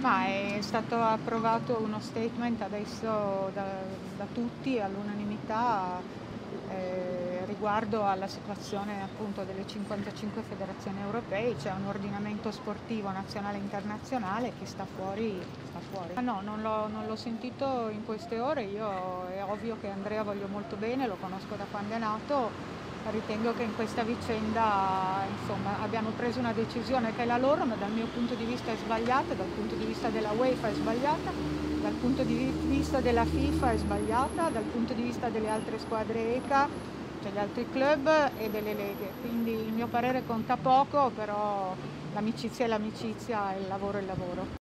Ma è stato approvato uno statement adesso da tutti all'unanimità riguardo alla situazione appunto delle 55 federazioni europee. C'è un ordinamento sportivo nazionale e internazionale, chi sta fuori sta fuori. No, non l'ho sentito in queste ore. Io è ovvio che Andrea voglio molto bene, lo conosco da quando è nato. Ritengo che in questa vicenda, insomma, abbiano preso una decisione che è la loro, ma dal mio punto di vista è sbagliata, dal punto di vista della UEFA è sbagliata, dal punto di vista della FIFA è sbagliata, dal punto di vista delle altre squadre ECA, cioè gli altri club e delle leghe. Quindi il mio parere conta poco, però l'amicizia è l'amicizia e il lavoro è il lavoro.